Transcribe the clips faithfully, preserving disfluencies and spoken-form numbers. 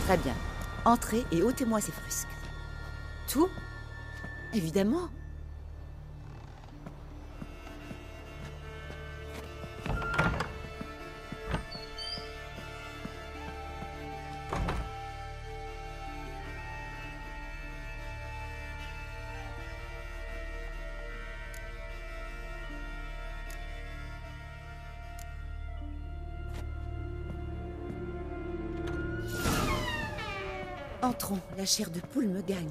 Très bien. Entrez et ôtez-moi ces frusques. Tout? Évidemment. Entrons, la chair de poule me gagne.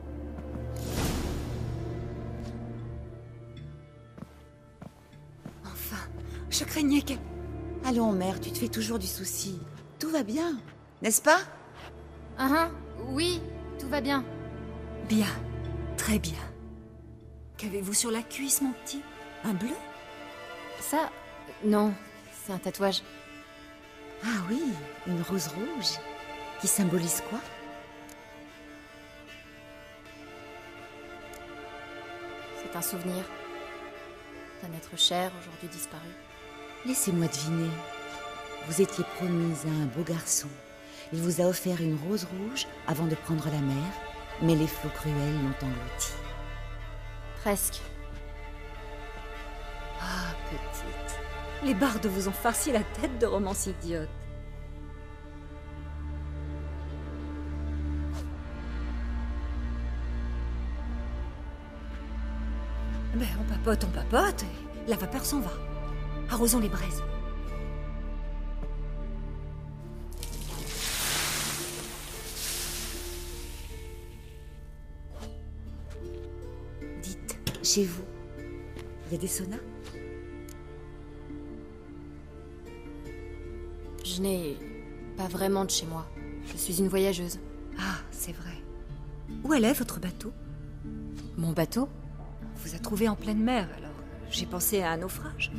Enfin, je craignais que... Allons, mère, tu te fais toujours du souci. Tout va bien, n'est-ce pas? Ah, oui, tout va bien. Bien, très bien. Qu'avez-vous sur la cuisse, mon petit? Un bleu? Ça... non, c'est un tatouage. Ah oui, une rose rouge. Qui symbolise quoi? C'est un souvenir d'un être cher, aujourd'hui disparu. Laissez-moi deviner. Vous étiez promise à un beau garçon. Il vous a offert une rose rouge avant de prendre la mer, mais les flots cruels l'ont englouti. Presque. Ah, petite. Les bardes vous ont farci la tête de romance idiote. Ben, on papote, on papote, et la vapeur s'en va. Arrosons les braises. Dites, chez vous, il y a des saunas? Je n'ai pas vraiment de chez moi. Je suis une voyageuse. Ah, c'est vrai. Où elle est, votre bateau? Mon bateau? On vous a trouvé en pleine mer, alors j'ai pensé à un naufrage.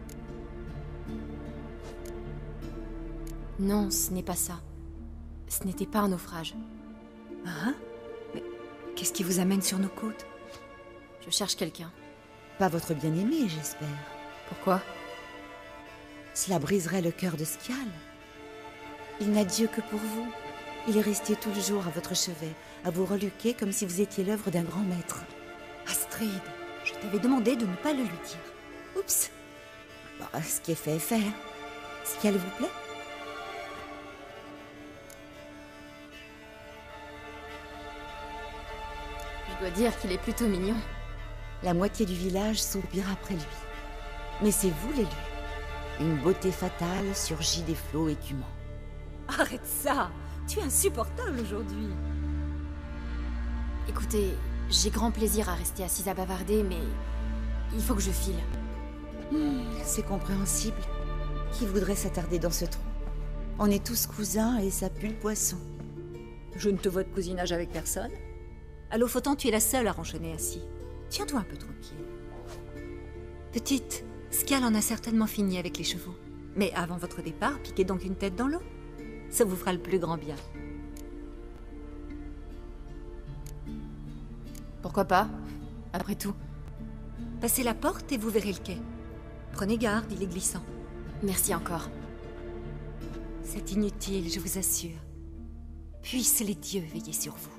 Non, ce n'est pas ça. Ce n'était pas un naufrage. Hein? Mais qu'est-ce qui vous amène sur nos côtes? Je cherche quelqu'un. Pas votre bien-aimé, j'espère. Pourquoi? Cela briserait le cœur de Scial. Il n'a Dieu que pour vous. Il est resté tout le jour à votre chevet, à vous reluquer comme si vous étiez l'œuvre d'un grand maître. Astrid, je t'avais demandé de ne pas le lui dire. Oups. Bon, ce qui est fait est fait. Hein. Scial vous plaît? Je dois dire qu'il est plutôt mignon. La moitié du village soupire après lui. Mais c'est vous l'élu. Une beauté fatale surgit des flots écumants. Arrête ça! Tu es insupportable aujourd'hui. Écoutez, j'ai grand plaisir à rester assise à bavarder, mais il faut que je file. Hmm, c'est compréhensible. Qui voudrait s'attarder dans ce trou? On est tous cousins et ça pue le poisson. Je ne te vois de cousinage avec personne. À Lofoten, tu es la seule à ronchonner assis. Tiens-toi un peu tranquille. Petite, Scial en a certainement fini avec les chevaux. Mais avant votre départ, piquez donc une tête dans l'eau. Ça vous fera le plus grand bien. Pourquoi pas? Après tout. Passez la porte et vous verrez le quai. Prenez garde, il est glissant. Merci encore. C'est inutile, je vous assure. Puissent les dieux veiller sur vous.